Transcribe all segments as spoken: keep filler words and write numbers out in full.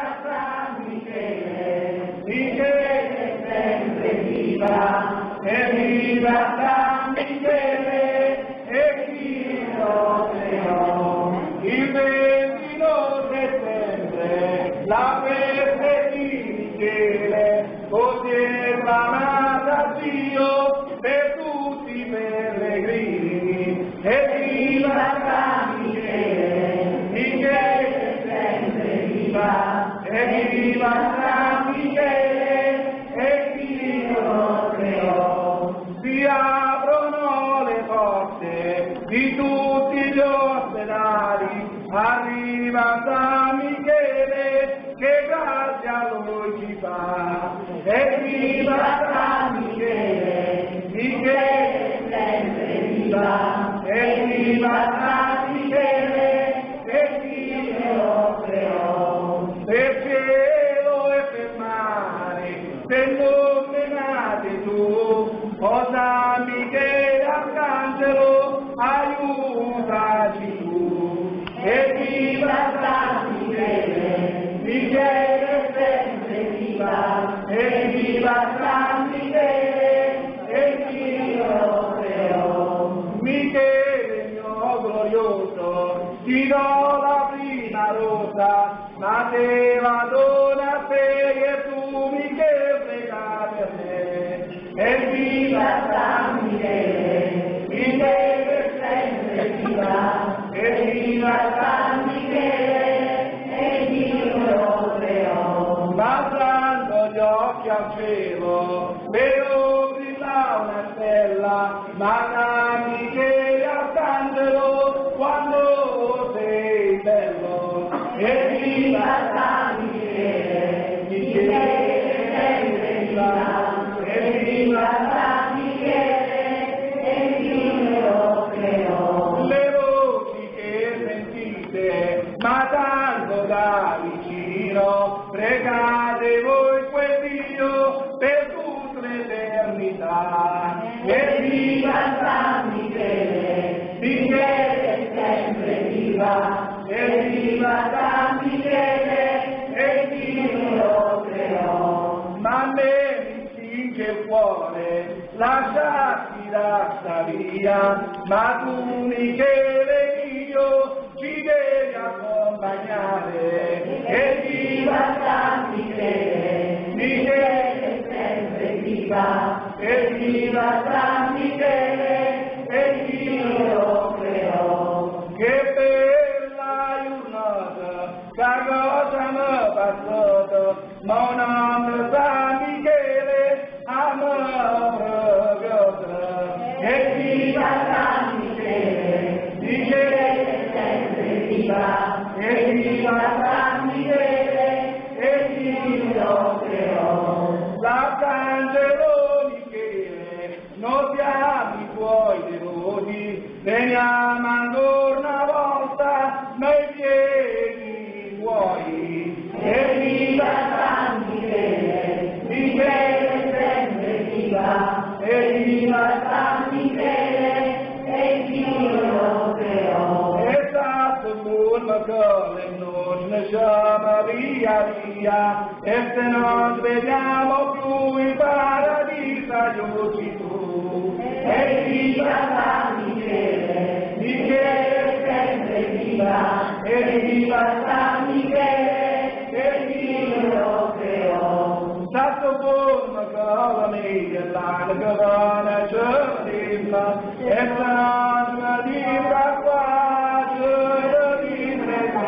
San Michele, Michele sempre viva, e viva San Michele, e chi lo creò, il ventidue settembre, la festa di Michele, così è chiamata Dio per tutti i pellegrini, e viva San Michele, Michele sempre viva, e viva San Michele, e chi lo creò. Si aprono le porte di tutti gli ospedali, arriva San Michele che grazia a lui ci fa, e viva San Michele, Michele sempre viva, e viva San Michele, e chi lo creò. Per cielo e per mare, se non menate tu, o San Michele Arcangelo, aiutaci tu, e viva San Michele, Michele sempre viva, e viva San Michele, e chi lo creò. Michele mio glorioso, ti do la prima rosa, ma te la dona a te e tu Michele prega per me, e viva San Michele, Michele sempre viva, e viva San Michele, e chi lo creò. Passando gli occhi al cielo, vedo brilla una stella, ma San Michele Arcangelo, quando sei bello, e viva San Michele, Michele sempre viva, e viva San Michele, e chi lo creò. Le voci che sentite, ma tanto da vicino, pregate voi quel Dio per tutta l'eternità, e viva San Michele, Michele sempre viva, e viva San Michele, e chi lo creò. Ma a me mi stringe il cuore lasciarti la via, ma tu Michele mio ci devi accompagnare, e viva San Michele, Michele sempre viva, e viva San Michele, e chi lo creò. Che bella giornata, che cosa mi passata, ma non San Michele a me pregata, e viva San Michele, Michele sempre viva, e viva San Michele, e chi lo creò. L'Arcangelo Michele, noi siamo i tuoi devoti, veniamo ancora una volta nei piedi tuoi, e viva San Michele, Michele sempre viva, e viva San Michele, e chi lo creò. E stato buono che non ne siamo via via, e se non vediamo più in paradiso aiuti tu, e viva San Michele, Michele sempre viva, e viva San Michele, e chi lo creò. Stato buono che la mia l'anima donna c'è, e se non libra qua c'è di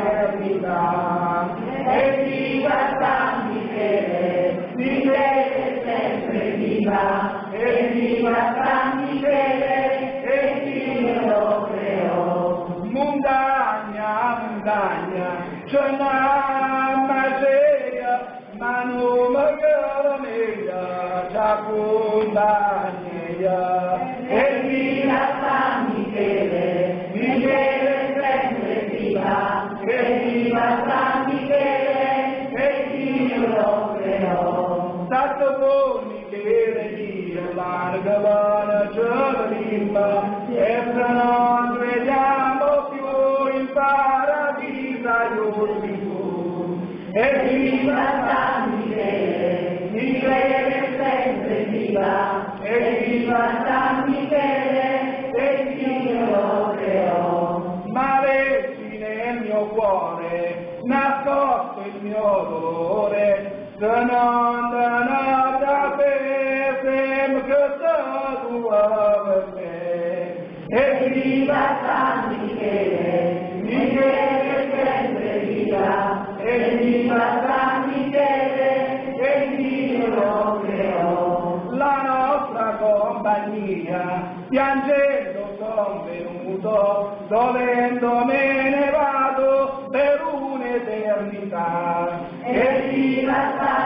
eternità, e viva San Michele, Michele sempre viva, e viva San Michele, e chi lo creò. Montagna, montagna, c'è una miseria, ma non mi chiama meglio, c'è montagna, e viva San Michele, Michele sempre viva, e viva San Michele, e chi lo creò. Stato buon Michele Dio, larga buona giornata, e se non vediamo più in paradiso aiuti tu, evviva San Michele, Michele sempre viva, evviva San Michele, che Dio lo creò. Ma leggi nel mio cuore, nascosto il mio dolore, se non danata per sempre che tua per me. Evviva San Michele, Michele sempre viva, evviva San Michele, che Dio lo creò. La nostra compagnia, piangendo son venuto, dovendo me ne vado per un'eternità. Evviva San